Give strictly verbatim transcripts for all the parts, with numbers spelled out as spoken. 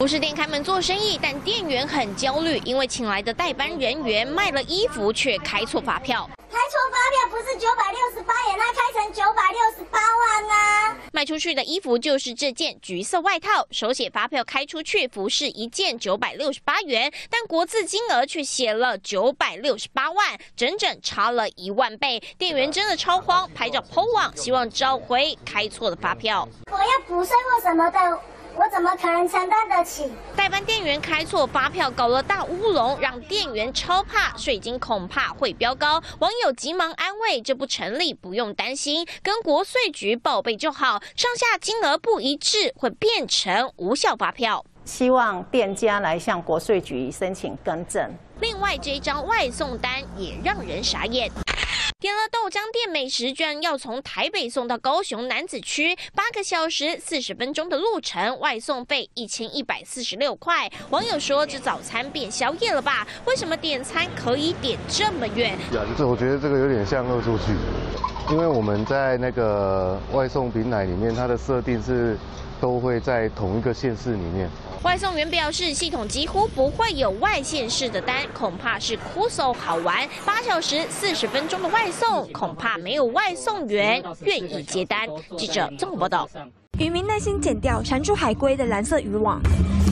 服饰店开门做生意，但店员很焦虑，因为请来的代班人员卖了衣服却开错发票。 开错发票不是九百六十八元，他开成九百六十八万啊！ 卖出去的衣服就是这件橘色外套，手写发票开出去，服饰一件九百六十八元，但国字金额却写了九百六十八万，整整差了一万倍。店员真的超慌，拍照 po 网，希望找回开错的发票。 我要补税或什么的。 我怎么可能承担得起？ 代班店员开错发票，搞了大乌龙，让店员超怕，税金恐怕会飙高。网友急忙安慰，这不成立，不用担心，跟国税局报备就好。上下金额不一致，会变成无效发票。 希望店家来向国税局申请更正。 另外，这张外送单也让人傻眼。 点了豆浆店美食，居然要从台北送到高雄楠梓区，八个小时四十分钟的路程，外送费一千一百四十六块。网友说：“这早餐变宵夜了吧？为什么点餐可以点这么远？” 这我觉得这个有点像恶作剧，因为我们在那个外送平台里面，它的设定是都会在同一个县市里面。 外送员表示，系统几乎不会有外县市的单，恐怕是酷搜好玩。八小时四十分钟的外送，恐怕没有外送员愿意接单。记者综合报道。 渔民耐心剪掉缠住海龟的蓝色渔网。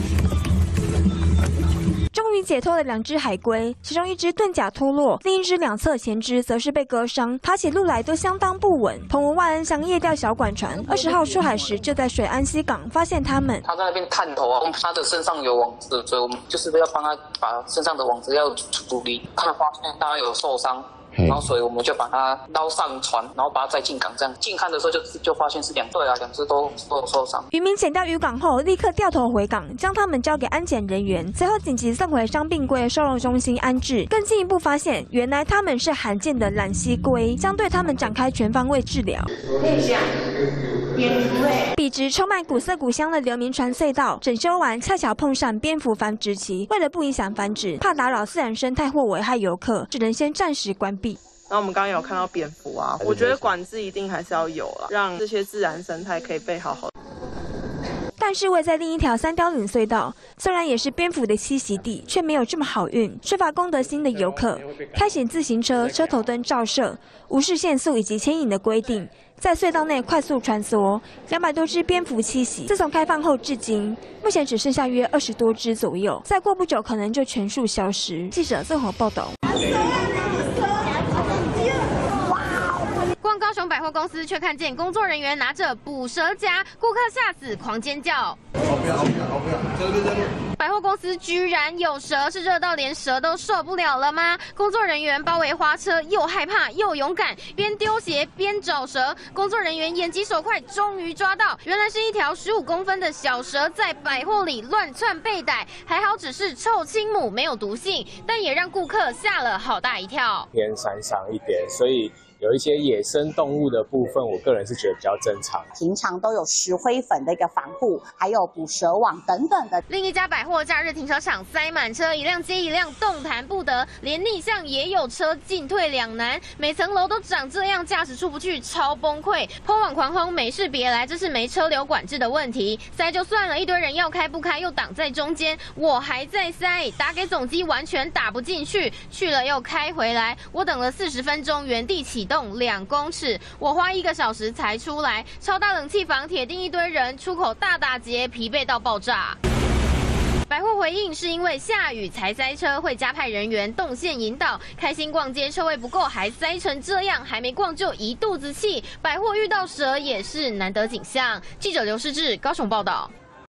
终于解脱了两只海龟，其中一只盾甲脱落，另一只两侧前肢则是被割伤，爬起路来都相当不稳。澎湖万安乡夜钓小管船二十号出海时，就在水安西港发现它们。 他在那边探头啊，他的身上有网子，所以我们就是要帮他把身上的网子要处理。他发现他有受伤。 然后，所以我们就把它捞上船，然后把它载进港。这样近看的时候就就发现是两对啊，两只都都受伤。 渔民捡到渔港后，立刻掉头回港，将它们交给安检人员，随后紧急送回伤病龟收容中心安置。更进一步发现，原来它们是罕见的懒蜥龟，将对它们展开全方位治疗。内向。 笔直充满古色古香的流民船隧道，整修完恰巧碰上蝙蝠繁殖期，为了不影响繁殖，怕打扰自然生态或危害游客，只能先暂时关闭。 然后我们刚刚有看到蝙蝠啊，我觉得管制一定还是要有啦，让这些自然生态可以被好好。 但是位在另一条三貂岭隧道，虽然也是蝙蝠的栖息地，却没有这么好运。缺乏公德心的游客，开启自行车车头灯照射，无视限速以及牵引的规定，在隧道内快速穿梭。两百多只蝙蝠栖息，自从开放后至今，目前只剩下约二十多只左右，再过不久可能就全数消失。记者综合报道。 逛高雄百货公司，却看见工作人员拿着捕蛇夹，顾客吓死，狂尖叫。百货公司居然有蛇，是热到连蛇都受不了了吗？工作人员包围花车，又害怕又勇敢，边丢鞋边找蛇。工作人员眼疾手快，终于抓到，原来是一条十五公分的小蛇在百货里乱窜被逮，还好只是臭青母，没有毒性，但也让顾客吓了好大一跳。 偏山上一点，所以。 有一些野生动物的部分，我个人是觉得比较正常。 平常都有石灰粉的一个防护，还有捕蛇网等等的。 另一家百货假日停车场塞满车，一辆接一辆，动弹不得，连逆向也有车，进退两难。每层楼都长这样，驾驶出不去，超崩溃。抛网狂轰，没事别来，这是没车流管制的问题。塞就算了，一堆人要开不开，又挡在中间，我还在塞，打给总机完全打不进去，去了又开回来，我等了四十分钟，原地起。 动两公尺，我花一个小时才出来。超大冷气房，铁定一堆人，出口大打结，疲惫到爆炸。百货回应是因为下雨才塞车，会加派人员动线引导。开心逛街，车位不够，还塞成这样，还没逛就一肚子气。百货遇到蛇也是难得景象。记者刘世志高雄报道。